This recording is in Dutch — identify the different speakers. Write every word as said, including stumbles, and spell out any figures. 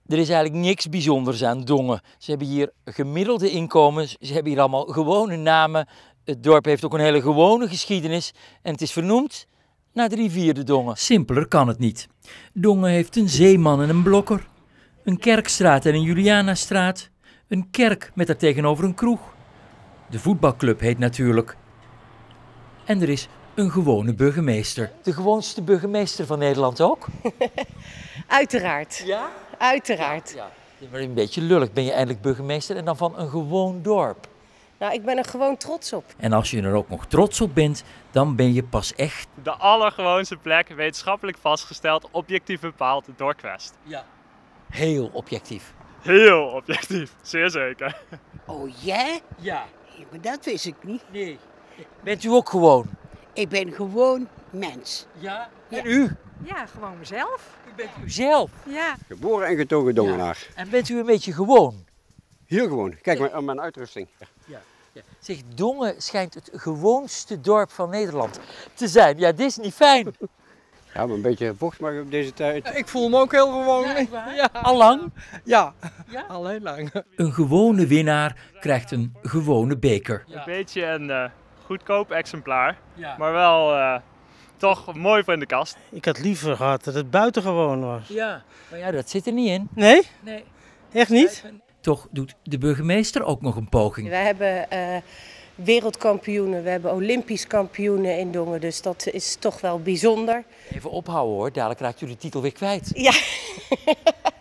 Speaker 1: Er is eigenlijk niks bijzonders aan Dongen. Ze hebben hier gemiddelde inkomens, ze hebben hier allemaal gewone namen. Het dorp heeft ook een hele gewone geschiedenis en het is vernoemd naar de rivier de Dongen. Simpeler kan het niet. Dongen heeft een zeeman en een blokker, een kerkstraat en een Julianastraat, een kerk met daartegenover een kroeg. De voetbalclub heet natuurlijk. En er is een gewone burgemeester. De gewoonste burgemeester van Nederland ook?
Speaker 2: Uiteraard.
Speaker 1: Ja?
Speaker 2: Uiteraard.
Speaker 1: Ja, ja. Maar een beetje lullig. Ben je eindelijk burgemeester en dan van een gewoon dorp?
Speaker 2: Nou, ik ben er gewoon trots op.
Speaker 1: En als je er ook nog trots op bent, dan ben je pas echt...
Speaker 3: De allergewoonste plek, wetenschappelijk vastgesteld, objectief bepaald, Dorkwest.
Speaker 1: Ja. Heel objectief.
Speaker 3: Heel objectief, zeer zeker.
Speaker 4: Oh ja?
Speaker 1: Ja.
Speaker 4: Ja, maar dat wist ik niet.
Speaker 1: Nee. Bent u ook gewoon?
Speaker 4: Ik ben gewoon mens.
Speaker 1: Ja.
Speaker 4: Ja.
Speaker 1: En u?
Speaker 5: Ja, gewoon mezelf.
Speaker 1: U bent u zelf.
Speaker 5: Ja.
Speaker 6: Geboren en getogen Dongenaar.
Speaker 1: En bent u een beetje gewoon?
Speaker 6: Heel gewoon. Kijk maar aan mijn uitrusting.
Speaker 1: Ja. Ja. Zeg, Dongen schijnt het gewoonste dorp van Nederland te zijn. Ja, dit is niet fijn.
Speaker 6: Ja, maar een beetje vocht mag op deze tijd.
Speaker 7: Ik voel me ook heel gewoon.
Speaker 1: Ja, Allang?
Speaker 7: Ja,
Speaker 1: Ja?
Speaker 7: al heel lang.
Speaker 1: Een gewone winnaar krijgt een gewone beker.
Speaker 3: Een beetje een uh, goedkoop exemplaar,
Speaker 1: Ja.
Speaker 3: maar wel uh, toch mooi voor in de kast.
Speaker 8: Ik had liever gehad dat het buitengewoon was.
Speaker 1: Ja, maar ja, dat zit er niet in.
Speaker 8: Nee?
Speaker 1: Nee.
Speaker 8: Echt niet?
Speaker 1: Toch doet de burgemeester ook nog een poging.
Speaker 2: Wij hebben uh, wereldkampioenen, we hebben olympisch kampioenen in Dongen, dus dat is toch wel bijzonder.
Speaker 1: Even ophouden hoor, dadelijk raakt u de titel weer kwijt.
Speaker 2: Ja.